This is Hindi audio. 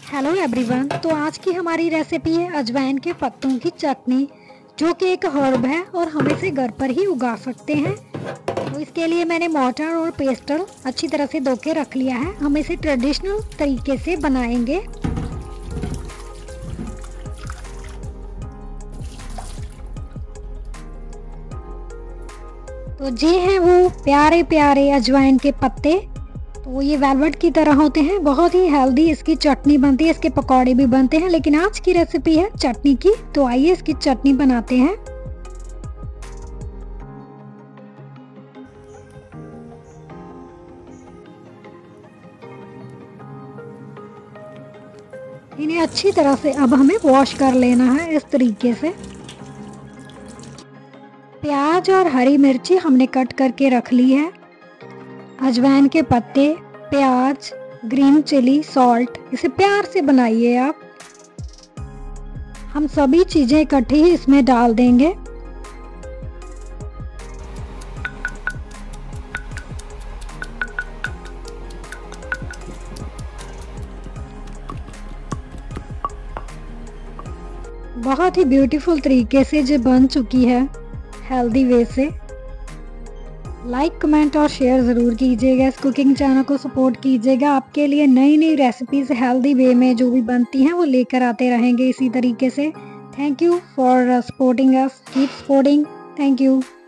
Hello everyone. तो आज की हमारी रेसिपी है अजवाइन के पत्तों की चटनी, जो कि एक हर्ब है और हम इसे घर पर ही उगा सकते हैं। तो इसके लिए मैंने मॉर्टर और पेस्टल अच्छी तरह से धो के रख लिया है। हम इसे ट्रेडिशनल तरीके से बनाएंगे। तो ये हैं वो प्यारे प्यारे अजवाइन के पत्ते। तो ये वेलवेट की तरह होते हैं, बहुत ही हेल्दी इसकी चटनी बनती है, इसके पकौड़े भी बनते हैं। लेकिन आज की रेसिपी है चटनी की, तो आइए इसकी चटनी बनाते हैं। इन्हें अच्छी तरह से अब हमें वॉश कर लेना है इस तरीके से। प्याज और हरी मिर्ची हमने कट करके रख ली है। अजवाइन के पत्ते, प्याज, ग्रीन चिली, सॉल्ट, इसे प्यार से बनाइए आप। हम सभी चीजें इकट्ठी ही इसमें डाल देंगे। बहुत ही ब्यूटीफुल तरीके से जो बन चुकी है हेल्दी वे से। लाइक, कमेंट और शेयर ज़रूर कीजिएगा। इस कुकिंग चैनल को सपोर्ट कीजिएगा। आपके लिए नई नई रेसिपीज़ हेल्दी वे में जो भी बनती हैं वो लेकर आते रहेंगे इसी तरीके से। Thank you for supporting us, keep supporting. Thank you.